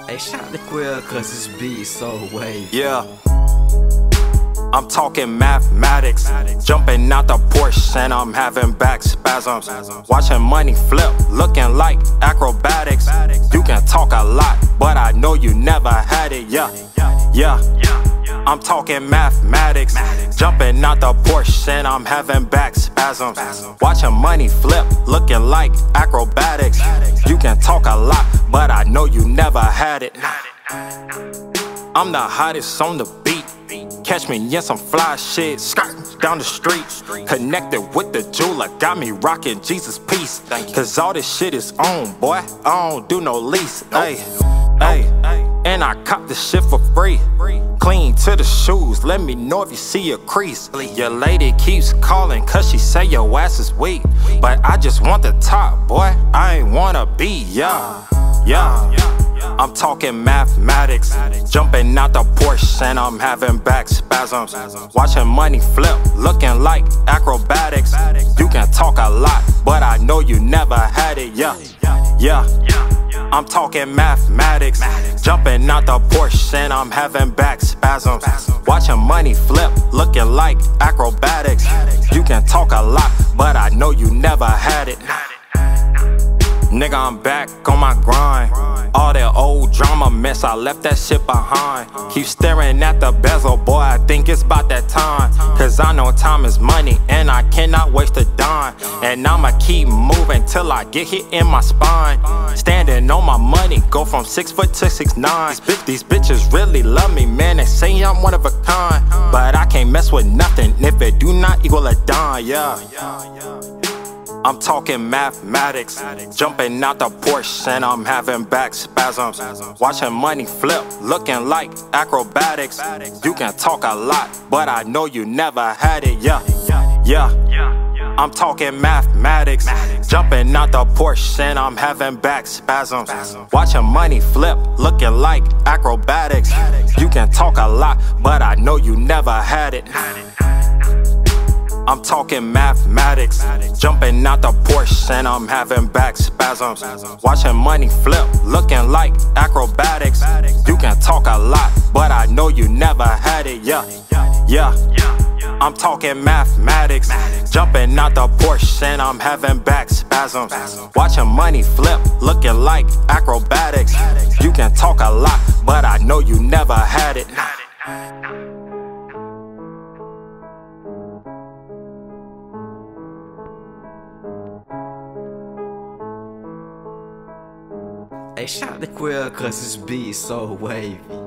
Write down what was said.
Hey, shout the Quill, cause this beat is so wavy. Yeah, I'm talking mathematics. Jumping out the Porsche and I'm having back spasms. Watching money flip, looking like acrobatics. You can talk a lot, but I know you never had it. Yeah, I'm talking mathematics. Jumping out the Porsche and I'm having back spasms. Watching money flip, looking like acrobatics. You can talk a lot, but I know you never had it. I'm the hottest on the beat. Catch me in some fly shit, skirt down the street. Connected with the jeweler, got me rocking Jesus Peace. Cause all this shit is on, boy, I don't do no lease. Ay, and I cop the shit for free. Clean to the shoes, let me know if you see a crease. Your lady keeps calling cause she say your ass is weak. But I just want the top, boy, I ain't wanna be, yeah. I'm talking mathematics. Jumping out the Porsche and I'm having back spasms. Watching money flip, looking like acrobatics. You can talk a lot, but I know you never had it, yeah. I'm talking mathematics. Jumping out the Porsche and I'm having back spasms. Watching money flip, looking like acrobatics. You can talk a lot, but I know you never had it. Nigga, I'm back on my grind. All that old drama mess, I left that shit behind. Keep staring at the bezel, boy, I think it's about that time. Cause I know time is money and I cannot waste a dime. And I'ma keep moving till I get hit in my spine. Standing on my money, go from 6 foot to 6'9". These bitches really love me, man, they say I'm one of a kind. But I can't mess with nothing if it do not equal a dime, yeah. I'm talking mathematics. Jumping out the Porsche and I'm having back spasms. Watching money flip, looking like acrobatics. You can talk a lot, but I know you never had it, yeah. I'm talking mathematics. Jumping out the Porsche and I'm having back spasms. Watching money flip, looking like acrobatics. You can talk a lot, but I know you never had it. I'm talking mathematics. Jumping out the Porsche and I'm having back spasms. Watching money flip, looking like acrobatics. You can talk a lot, but I know you never had it, yeah. I'm talking mathematics. Jumping out the Porsche and I'm having back spasms. Watching money flip, looking like acrobatics. You can talk a lot, but I know you never had it. Hey, shout the Quill, cause this beat is so wavy.